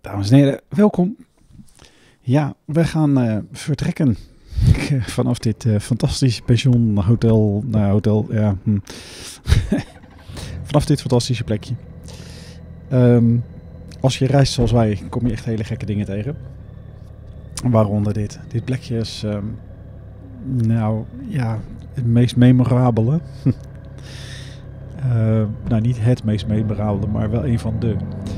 Dames en heren, welkom. Ja, we gaan vertrekken vanaf dit fantastische pension, hotel, ja. Vanaf dit fantastische plekje. Als je reist zoals wij, kom je echt hele gekke dingen tegen. Waaronder dit. Dit plekje is, het meest memorabele. Niet het meest memorabele, maar wel een van de.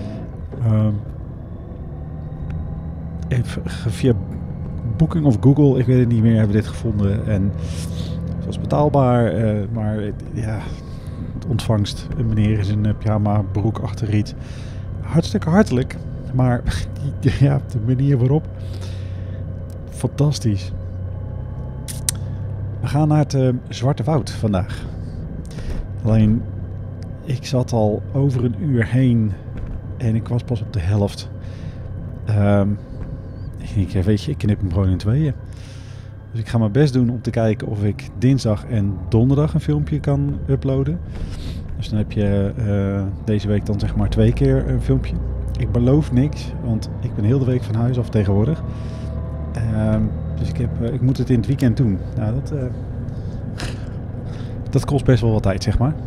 Via Booking of Google, ik weet het niet meer, hebben we dit gevonden. En het was betaalbaar, maar de ontvangst. Een meneer is in een pyjama, broek achter riet. Hartstikke hartelijk, maar de manier waarop. Fantastisch. We gaan naar het Zwarte Woud vandaag. Alleen, ik zat al over een uur heen en ik was pas op de helft. Ik knip hem gewoon in tweeën. Dus ik ga mijn best doen om te kijken of ik dinsdag en donderdag een filmpje kan uploaden. Dus dan heb je deze week dan zeg maar 2 keer een filmpje. Ik beloof niks, want ik ben heel de week van huis af tegenwoordig. Dus ik moet het in het weekend doen. Nou, dat kost best wel wat tijd, zeg maar.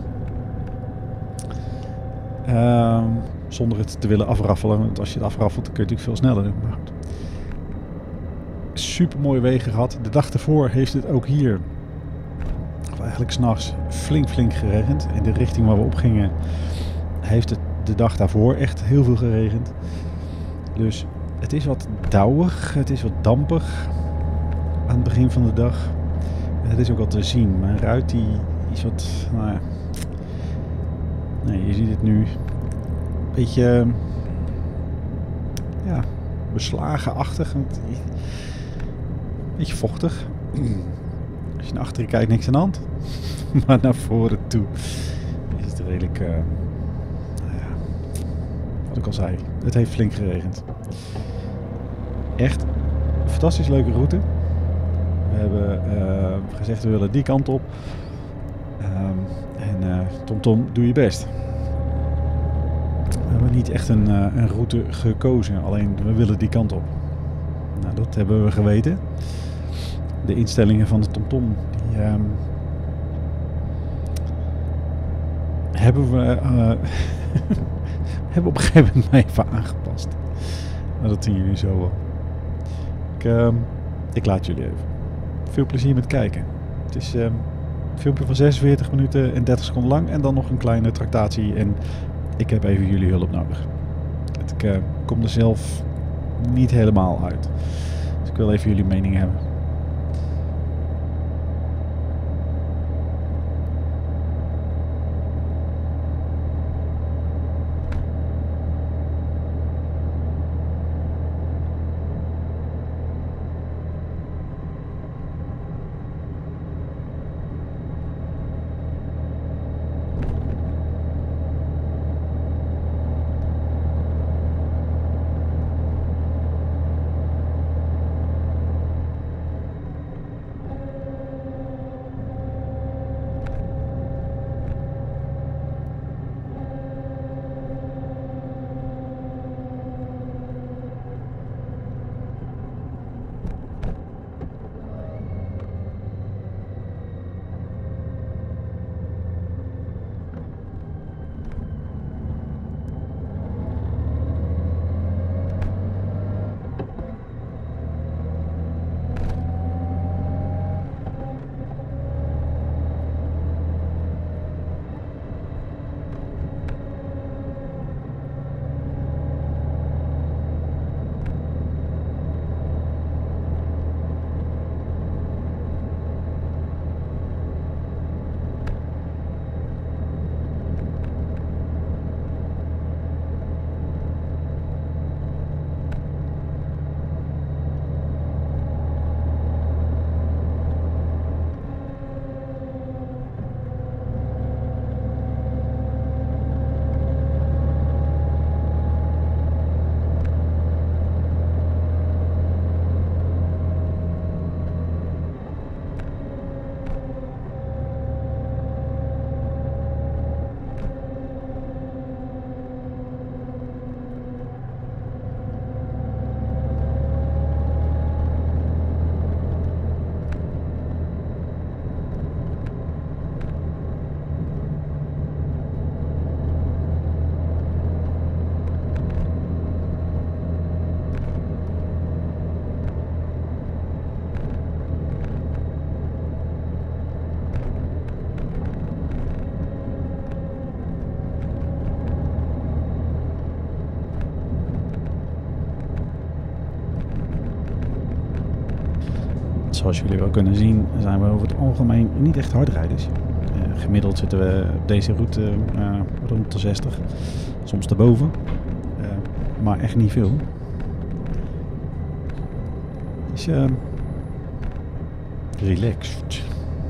Zonder het te willen afraffelen. Want als je het afraffelt, dan kun je het natuurlijk veel sneller doen. Maar goed. Super mooie wegen gehad. De dag ervoor heeft het ook hier, of eigenlijk 's nachts, flink geregend. In de richting waar we op gingen, heeft het de dag daarvoor echt heel veel geregend. Dus het is wat dauwig, het is wat dampig aan het begin van de dag. Het is ook al te zien. Mijn ruit die is wat, je ziet het nu een beetje, beslagenachtig. Een beetje vochtig. Als je naar achteren kijkt, niks aan de hand. Maar naar voren toe is het redelijk, wat ik al zei. Het heeft flink geregend. Echt een fantastisch leuke route. We hebben gezegd we willen die kant op. Tom, doe je best. We hebben niet echt een route gekozen. Alleen we willen die kant op. Nou, dat hebben we geweten. De instellingen van de TomTom die hebben we hebben op een gegeven moment mij even aangepast. Maar dat zien jullie zo wel. Ik laat jullie even. Veel plezier met kijken. Het is een filmpje van 46 minuten en 30 seconden lang. En dan nog een kleine tractatie. En ik heb even jullie hulp nodig. Ik kom er zelf niet helemaal uit. Dus ik wil even jullie mening hebben. zoals jullie wel kunnen zien, zijn we over het algemeen niet echt hardrijders. Gemiddeld zitten we op deze route rond de 60, soms daarboven, maar echt niet veel. Dus relaxed.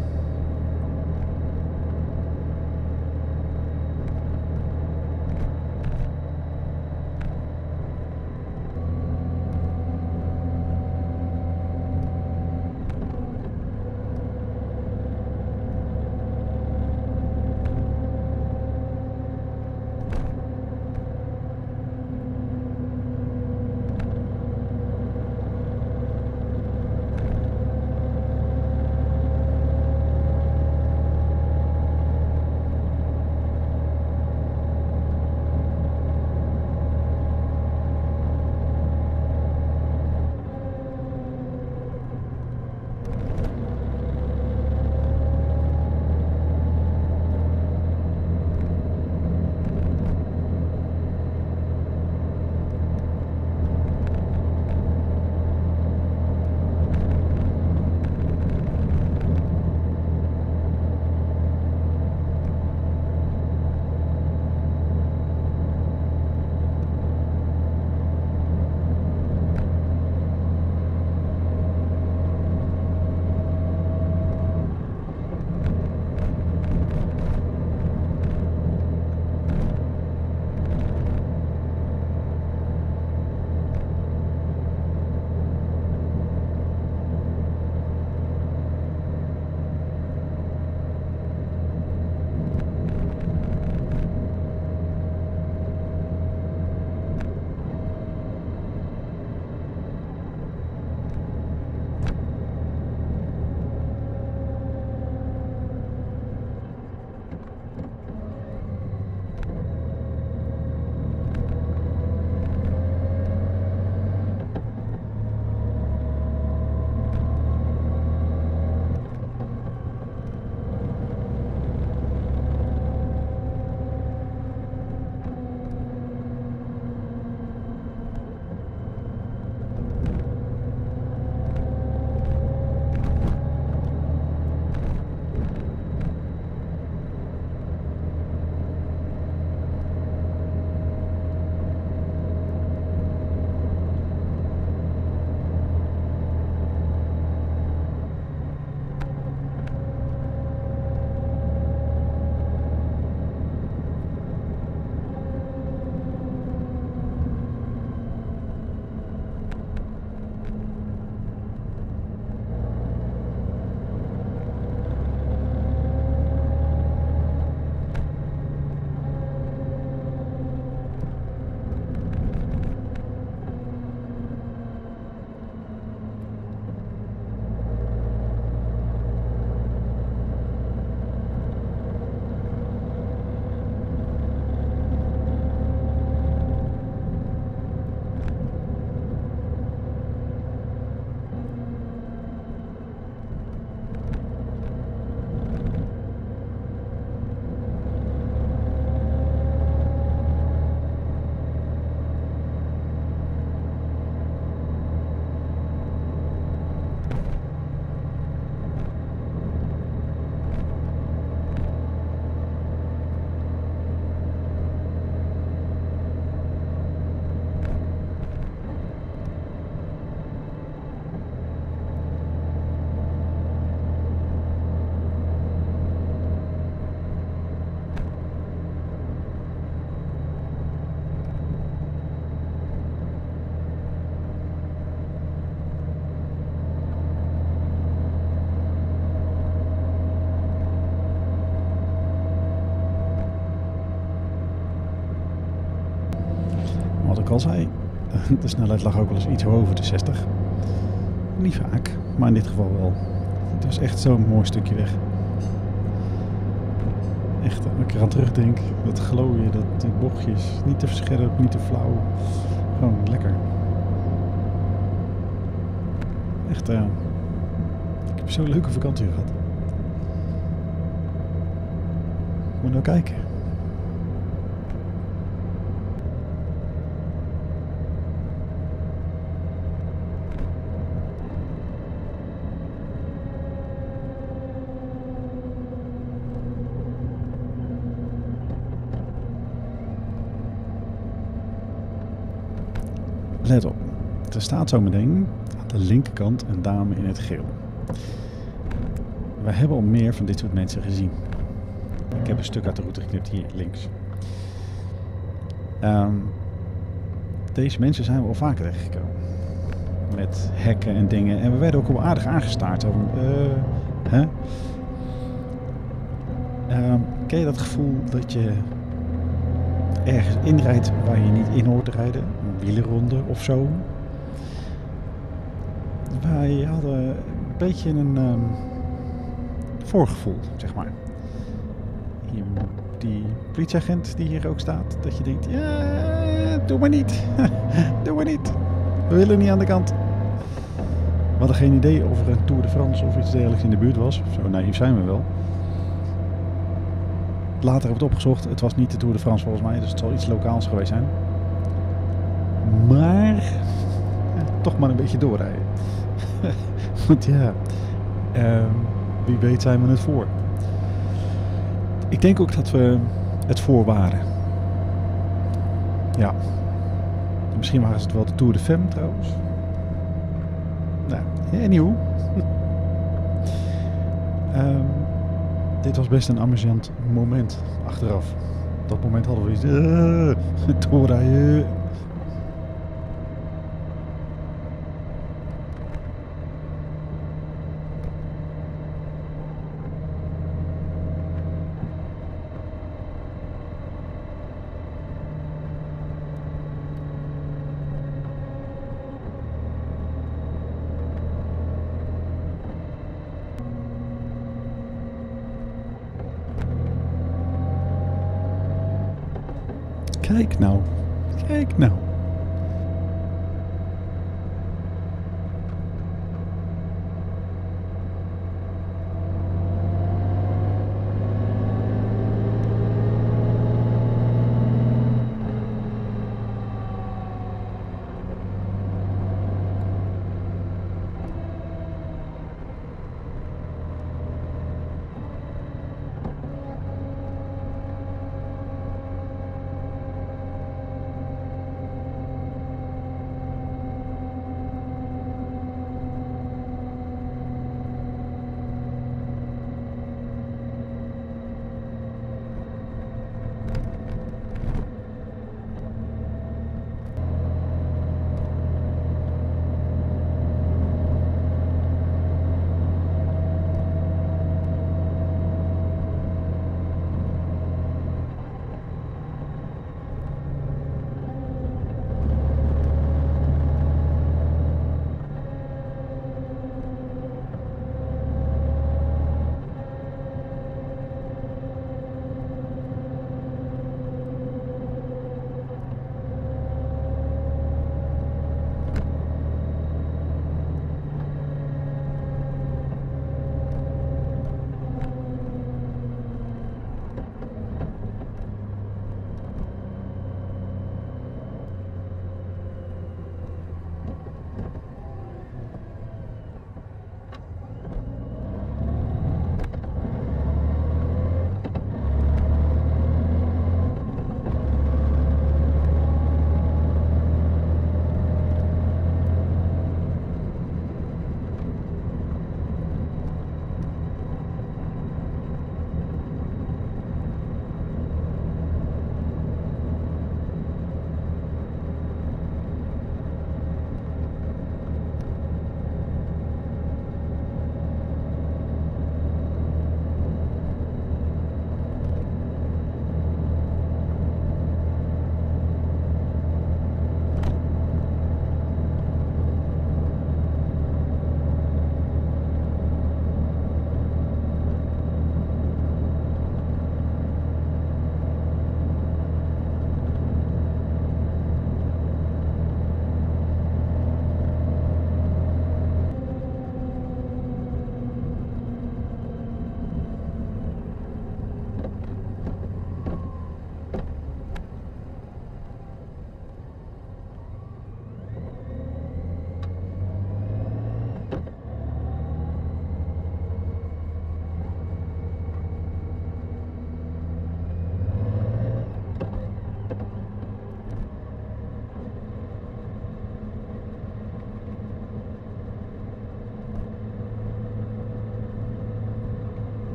ik al zei, de snelheid lag ook wel eens iets boven de 60. Niet vaak, maar in dit geval wel. Het was echt zo'n mooi stukje weg. Echt, als ik eraan terugdenk, dat glooien, die bochtjes, niet te verscherpt, niet te flauw. Gewoon lekker. Echt, ik heb zo'n leuke vakantie gehad. Moet nou kijken. Let op, er staat zo meteen aan de linkerkant een dame in het geel. We hebben al meer van dit soort mensen gezien. Ik heb een stuk uit de route geknipt hier links. Deze mensen zijn we al vaker tegengekomen. Met hekken en dingen. En we werden ook al aardig aangestaard. Hè? Ken je dat gevoel dat je ergens inrijdt waar je niet in hoort te rijden? Een wielerronde of zo. Wij hadden een beetje een voorgevoel, zeg maar. Die politieagent die hier ook staat, dat je denkt, ja, doe maar niet. Doe maar niet. We willen niet aan de kant. We hadden geen idee of er een Tour de France of iets dergelijks in de buurt was. Zo naïef zijn we wel. Later hebben we het opgezocht. Het was niet de Tour de France volgens mij, dus het zal iets lokaals geweest zijn. Maar ja, toch maar een beetje doorrijden. Want ja, wie weet zijn we het voor. Ik denk ook dat we het voor waren. Ja. Misschien waren het wel de Tour de Femme trouwens. Nou, anyhow. Dit was best een amusant moment achteraf. Op dat moment hadden we iets doorrijden. Kijk nou. Kijk nou.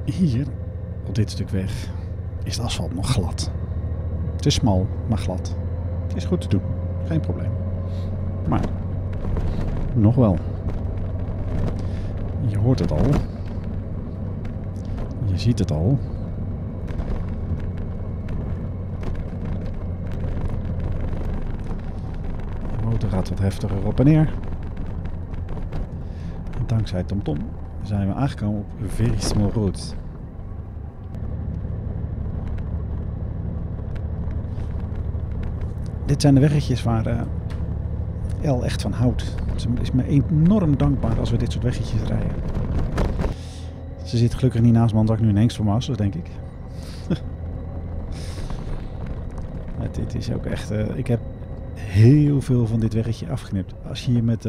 Hier, op dit stuk weg, is het asfalt nog glad. Het is smal, maar glad. Het is goed te doen, geen probleem. Maar, nog wel. Je hoort het al. Je ziet het al. De motor gaat wat heftiger op en neer. En dankzij TomTom zijn we aangekomen op Verismo Road. Dit zijn de weggetjes waar El echt van houdt. Ze is me enorm dankbaar als we dit soort weggetjes rijden. Ze zit gelukkig niet naast me, anders had ik nu een hengst voor mijn as, denk ik. Dit is ook echt... ik heb heel veel van dit weggetje afgeknipt. Als je hier met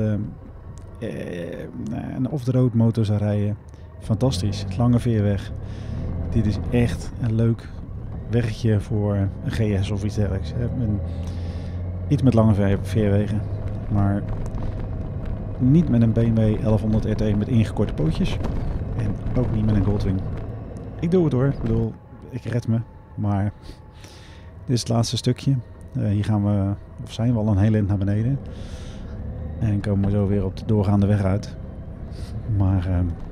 een off-the-road motor zou rijden, fantastisch. Lange veerweg. Dit is echt een leuk weggetje voor een GS of iets dergelijks. Iets met lange veerwegen, maar niet met een BMW 1100 RT met ingekorte pootjes. En ook niet met een Goldwing. Ik doe het hoor, ik bedoel, ik red me, maar dit is het laatste stukje. Hier gaan we, of zijn we al een heel eind naar beneden. En komen we zo weer op de doorgaande weg uit. Maar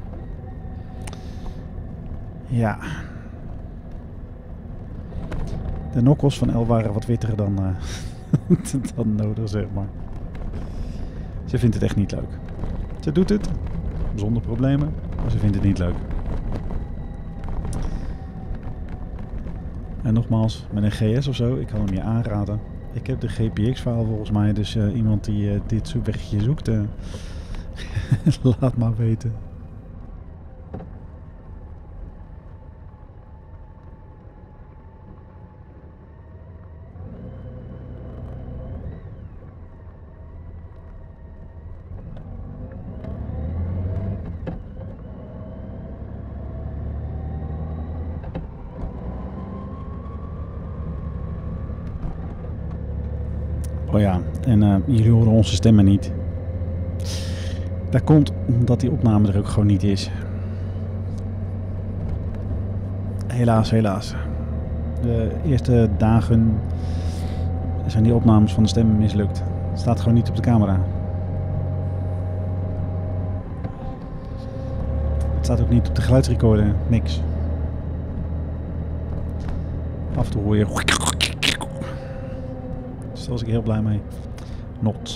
ja, de nokkels van El waren wat witter dan, dan nodig, zeg maar. Ze vindt het echt niet leuk. Ze doet het, zonder problemen, maar ze vindt het niet leuk. En nogmaals, met een GS of zo, ik kan hem je aanraden. Ik heb de GPX-file volgens mij, dus iemand die dit soort weggetje zoekt, laat maar weten. Oh ja, en jullie horen onze stemmen niet. Dat komt omdat die opname er ook gewoon niet is. Helaas, helaas. De eerste dagen zijn die opnames van de stemmen mislukt. Het staat gewoon niet op de camera. Het staat ook niet op de geluidsrecorder, niks. Af en toe hoor je... Dus daar was ik heel blij mee. Not.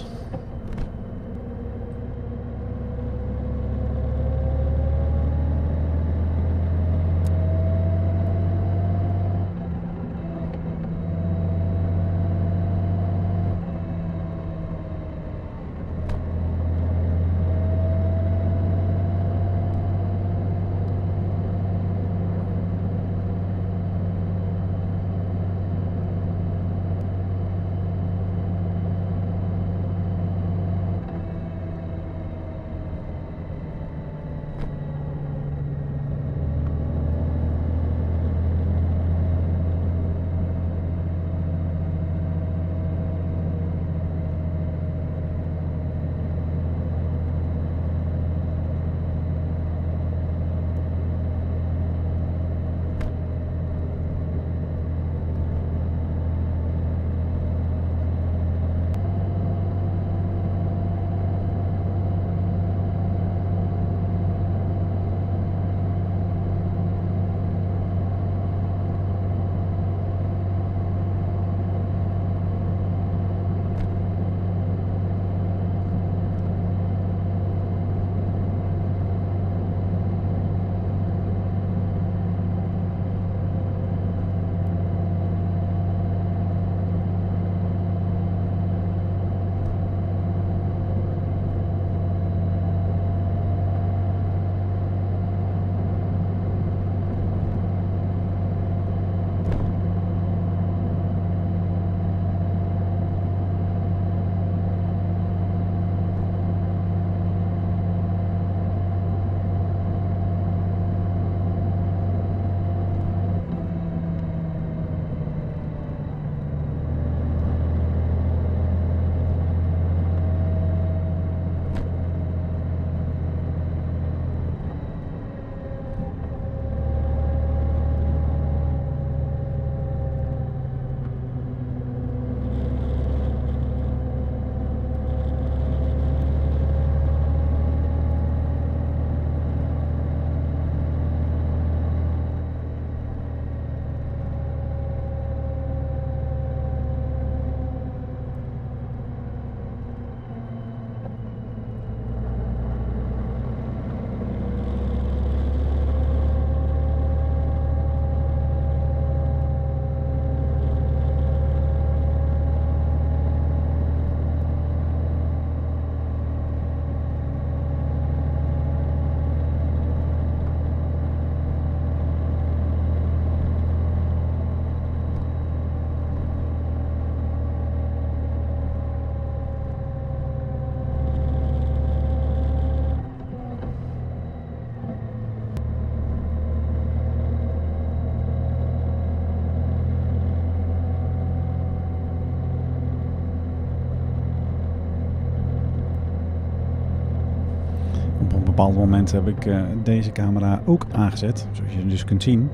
bepaald moment heb ik deze camera ook aangezet, zoals je dus kunt zien.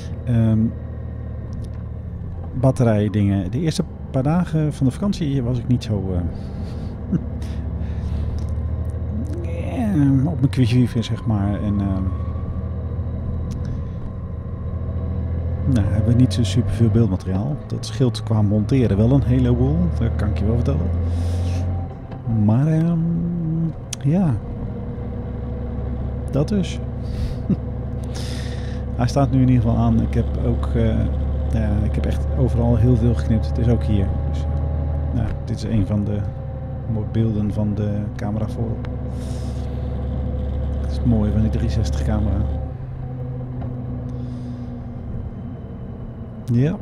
Batterijdingen. De eerste paar dagen van de vakantie was ik niet zo op mijn quiche zeg maar. En nou, hebben we niet zo super veel beeldmateriaal. Dat scheelt qua monteren wel een heleboel, dat kan ik je wel vertellen. Maar ja, dat dus. Hij staat nu in ieder geval aan. Ik heb ook, ik heb echt overal heel veel geknipt. Het is ook hier. Dus, dit is een van de beelden van de camera voorop. Dat is het mooie van die 360 camera. Ja.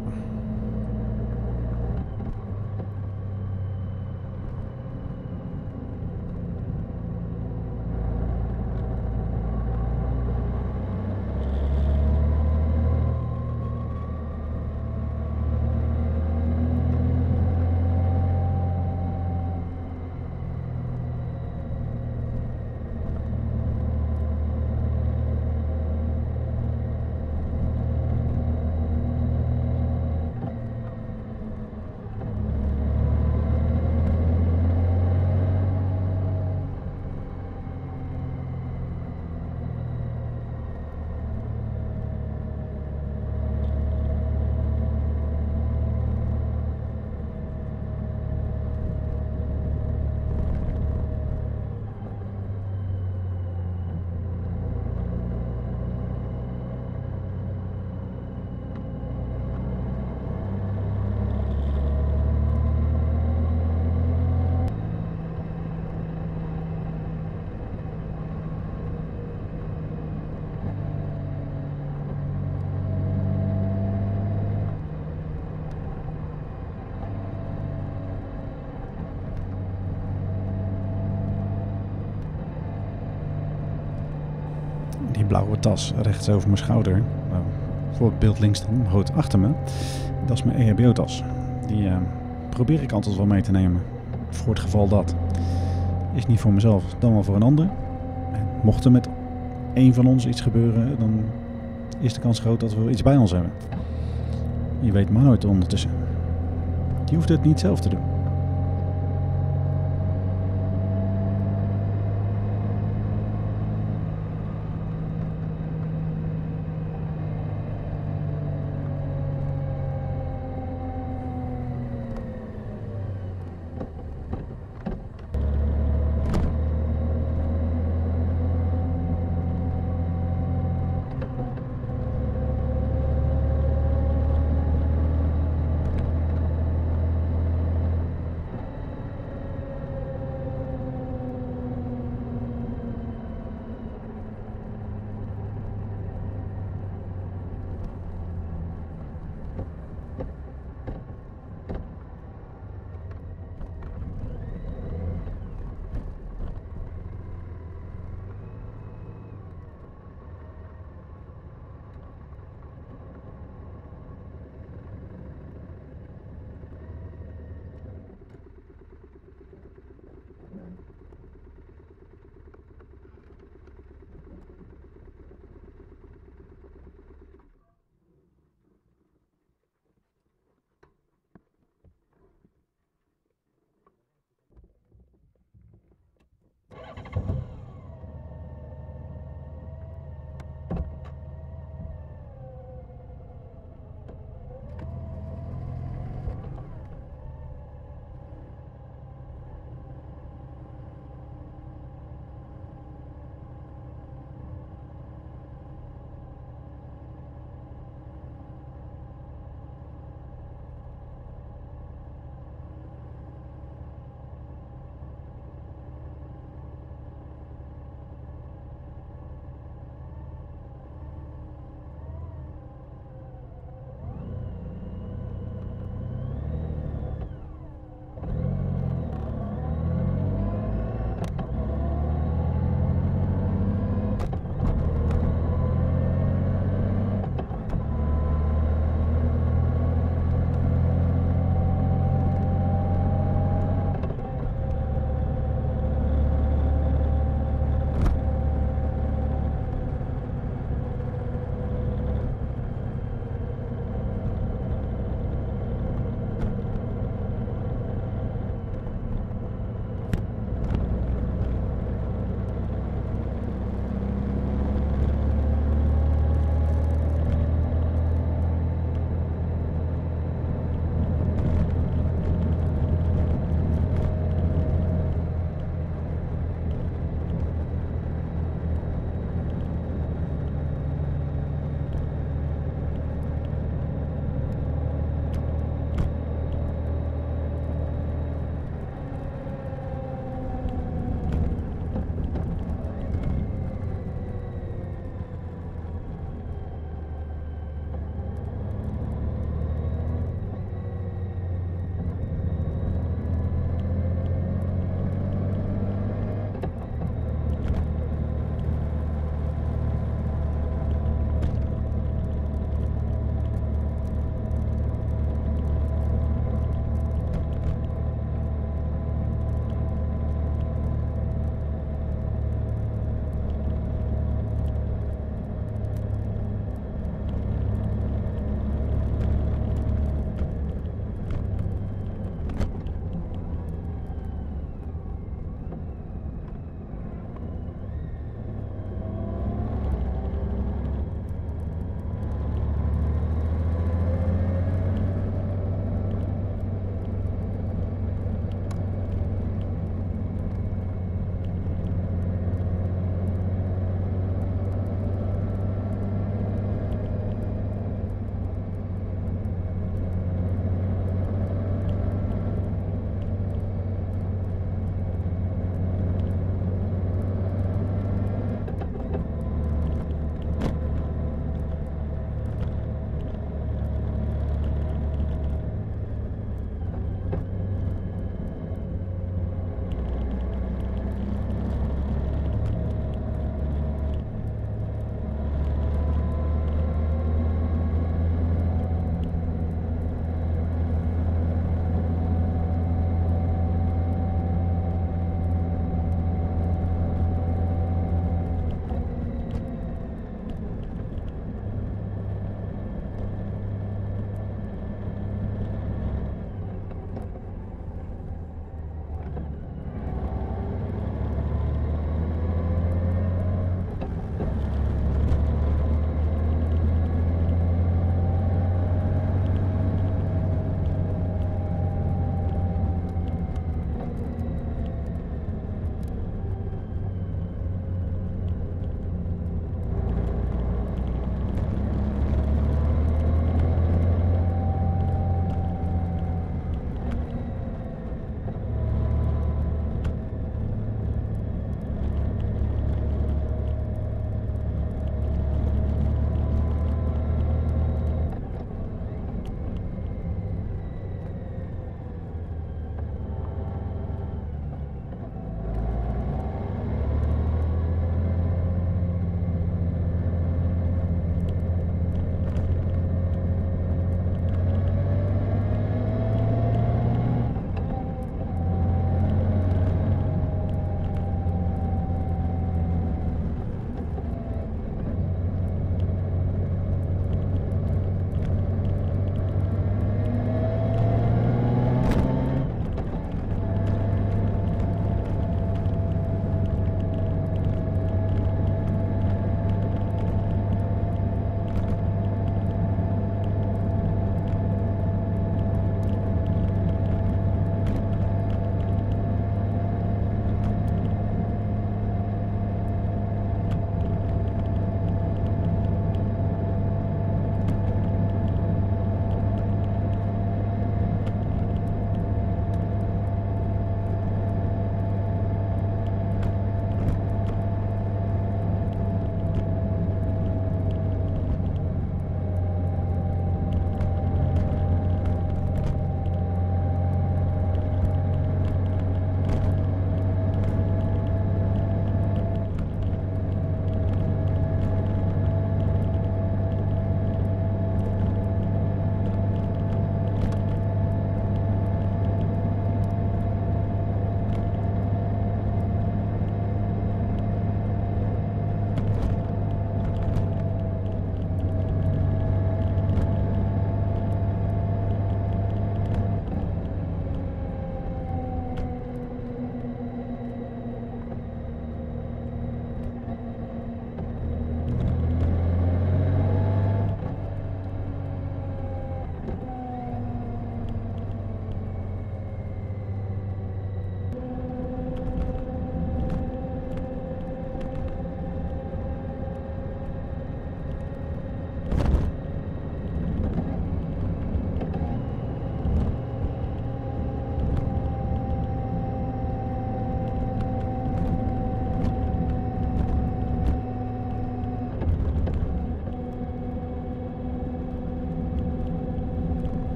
Die blauwe tas rechts over mijn schouder, voor het beeld links dan, rood achter me, dat is mijn EHBO-tas. Die probeer ik altijd wel mee te nemen, voor het geval dat. Is niet voor mezelf, dan wel voor een ander. En mocht er met één van ons iets gebeuren, dan is de kans groot dat we iets bij ons hebben. Je weet maar nooit ondertussen. Je hoeft het niet zelf te doen.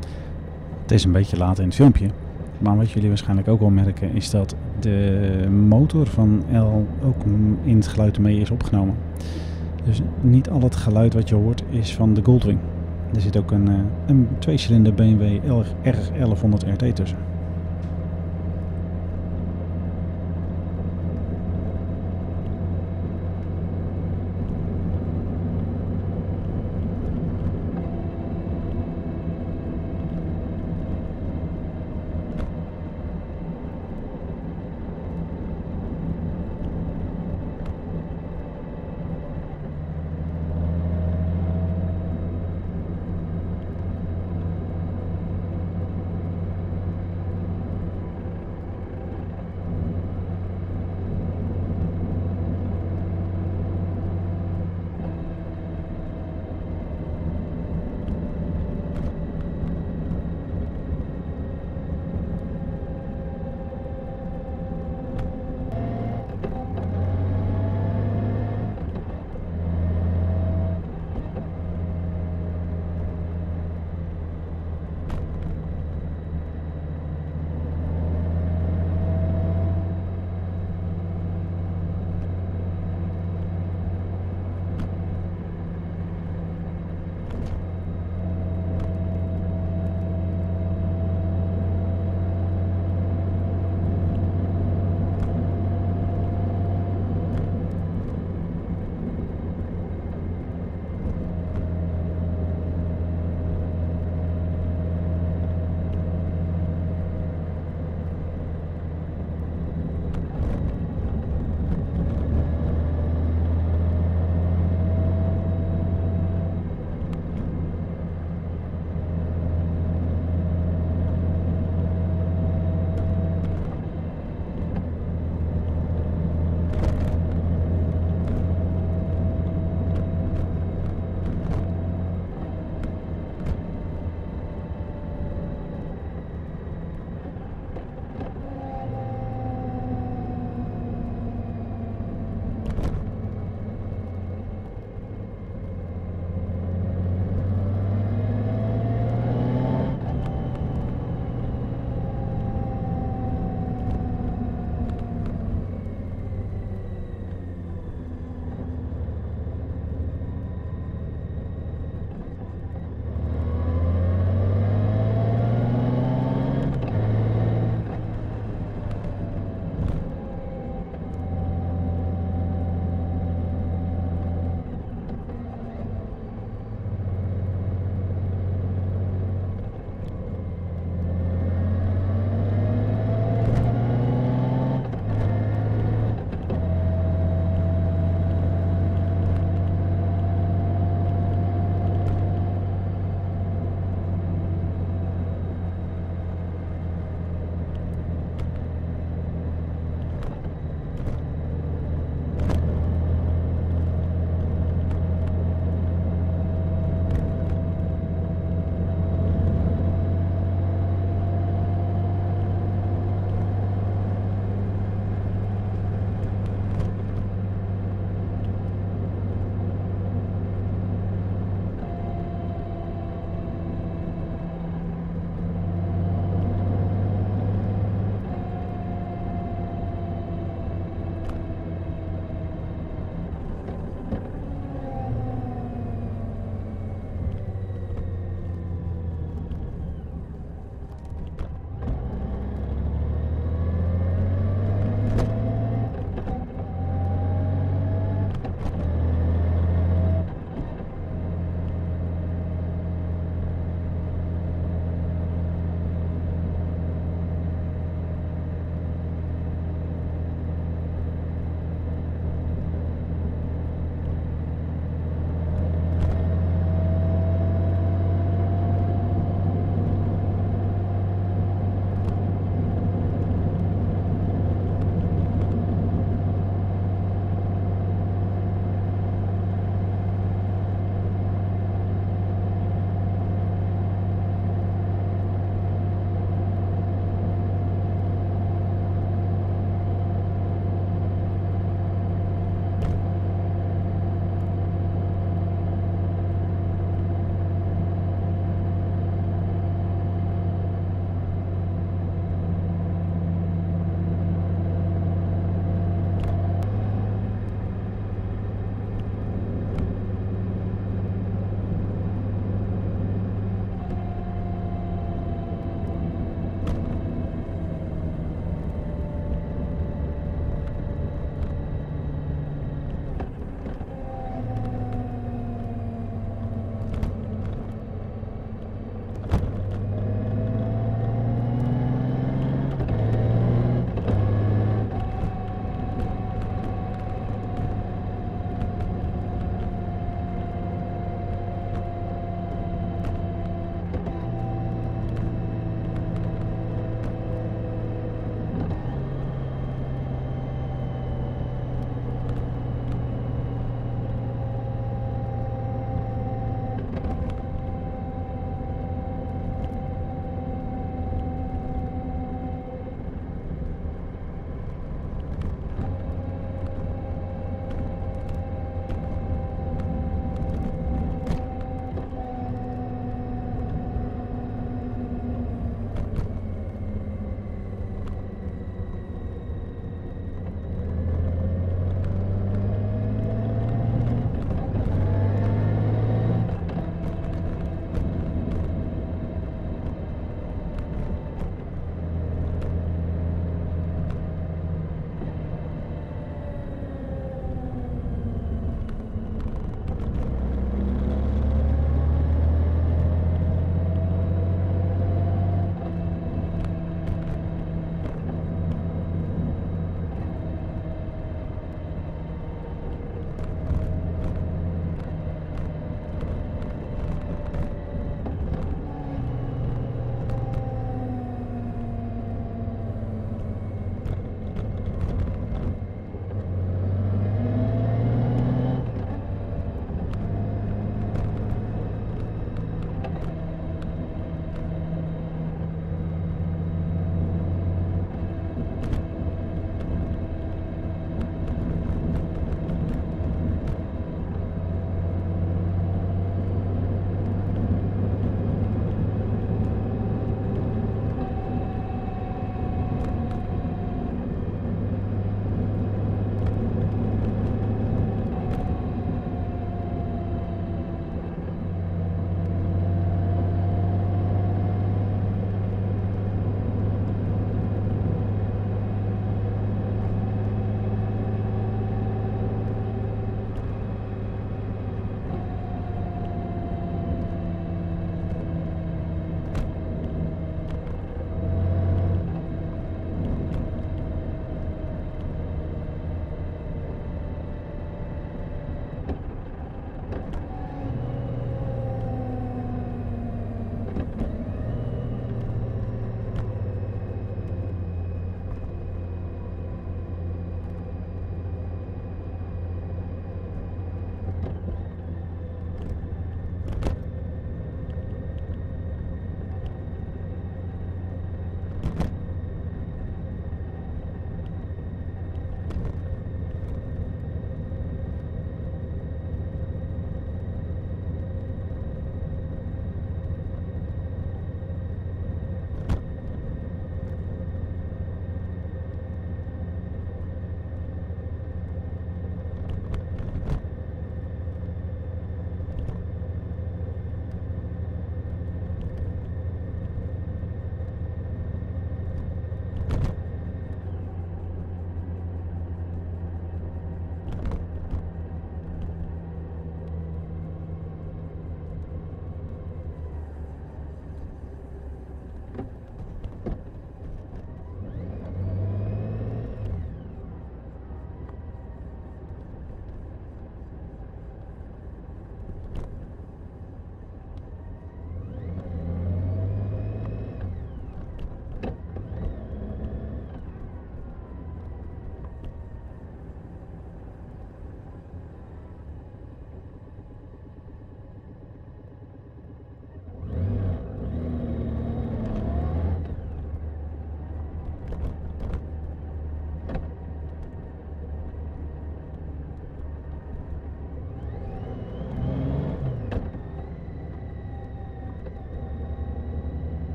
Het is een beetje laat in het filmpje. Maar wat jullie waarschijnlijk ook wel merken is dat de motor van L ook in het geluid mee is opgenomen. Dus niet al het geluid wat je hoort is van de Goldwing. Er zit ook een tweecilinder BMW R1100 RT tussen.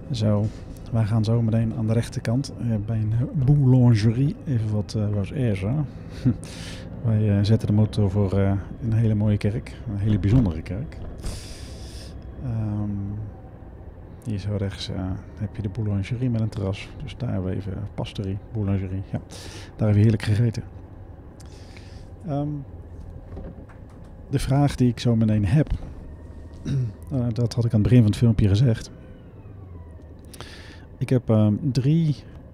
Zo, wij gaan zo meteen aan de rechterkant bij een boulangerie even wat eten. Wij zetten de motor voor een hele mooie kerk, een hele bijzondere kerk. Hier zo rechts heb je de boulangerie met een terras. Dus daar hebben we even pastorie, boulangerie. Ja, daar hebben we heerlijk gegeten. De vraag die ik zo meteen heb, dat had ik aan het begin van het filmpje gezegd. Ik heb 3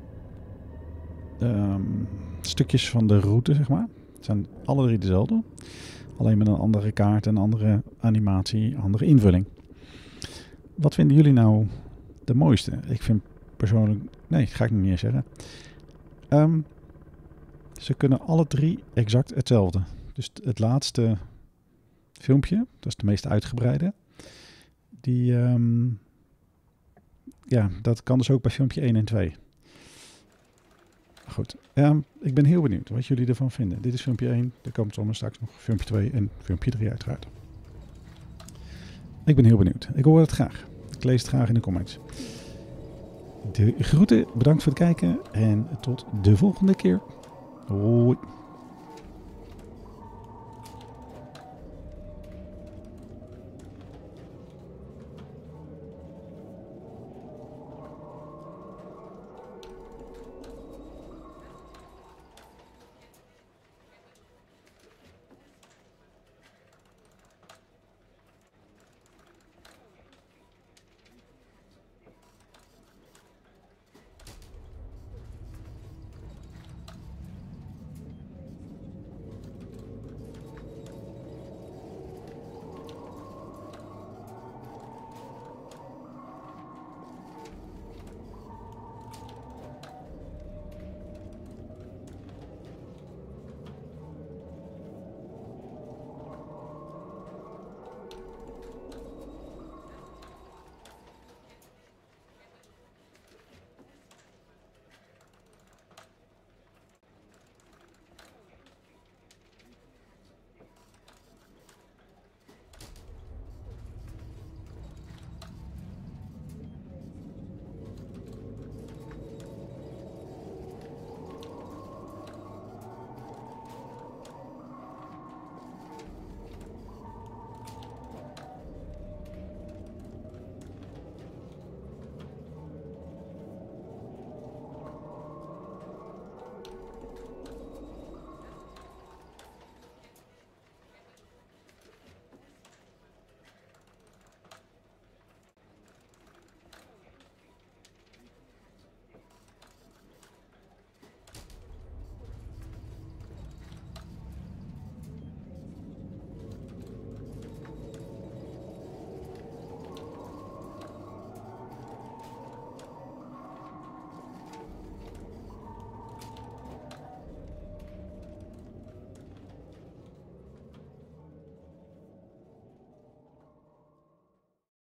stukjes van de route, zeg maar. Het zijn alle 3 dezelfde. Alleen met een andere kaart, een andere animatie, andere invulling. Wat vinden jullie nou de mooiste? Ik vind persoonlijk... Nee, dat ga ik niet meer zeggen. Ze kunnen alle 3 exact hetzelfde. Dus het laatste filmpje, dat is de meest uitgebreide. Die... ja, dat kan dus ook bij filmpje 1 en 2. Goed, ik ben heel benieuwd wat jullie ervan vinden. Dit is filmpje 1, er komt zomaar straks nog filmpje 2 en filmpje 3 uiteraard. Ik ben heel benieuwd. Ik hoor het graag. Ik lees het graag in de comments. De groeten, bedankt voor het kijken en tot de volgende keer. Hoi.